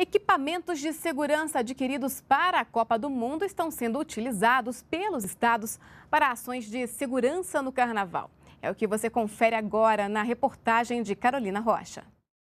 Equipamentos de segurança adquiridos para a Copa do Mundo estão sendo utilizados pelos estados para ações de segurança no Carnaval. É o que você confere agora na reportagem de Carolina Rocha.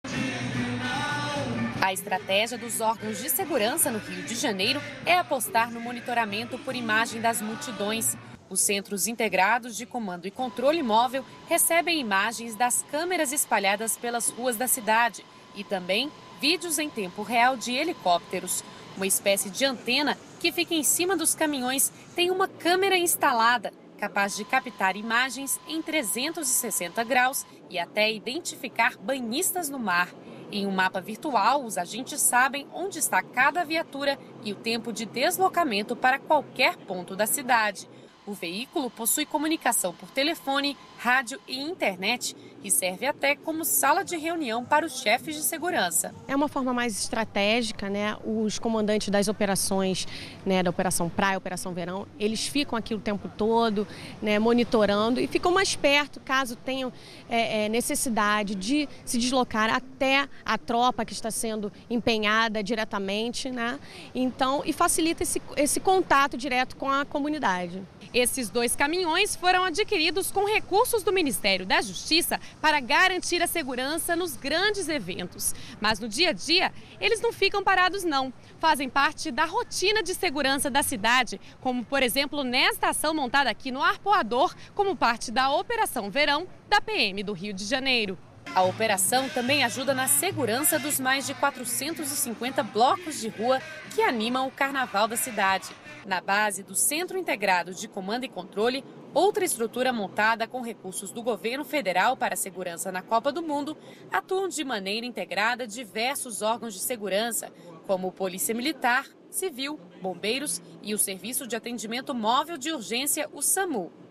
A estratégia dos órgãos de segurança no Rio de Janeiro é apostar no monitoramento por imagem das multidões. Os centros integrados de comando e controle móvel recebem imagens das câmeras espalhadas pelas ruas da cidade e também vídeos em tempo real de helicópteros. Uma espécie de antena que fica em cima dos caminhões tem uma câmera instalada, capaz de captar imagens em 360 graus e até identificar banhistas no mar. Em um mapa virtual, os agentes sabem onde está cada viatura e o tempo de deslocamento para qualquer ponto da cidade. O veículo possui comunicação por telefone, rádio e internet e serve até como sala de reunião para os chefes de segurança. É uma forma mais estratégica, né? Os comandantes das operações, né, da Operação Praia, Operação Verão, eles ficam aqui o tempo todo, né, monitorando e ficam mais perto caso tenham necessidade de se deslocar até a tropa que está sendo empenhada diretamente, né? Então, e facilita esse contato direto com a comunidade. Esses 2 caminhões foram adquiridos com recursos do Ministério da Justiça para garantir a segurança nos grandes eventos. Mas no dia a dia, eles não ficam parados não. Fazem parte da rotina de segurança da cidade, como por exemplo nesta ação montada aqui no Arpoador, como parte da Operação Verão da PM do Rio de Janeiro. A operação também ajuda na segurança dos mais de 450 blocos de rua que animam o carnaval da cidade. Na base do Centro Integrado de Comando e Controle, outra estrutura montada com recursos do governo federal para a segurança na Copa do Mundo, atuam de maneira integrada diversos órgãos de segurança, como Polícia Militar, Civil, Bombeiros e o Serviço de Atendimento Móvel de Urgência, o SAMU.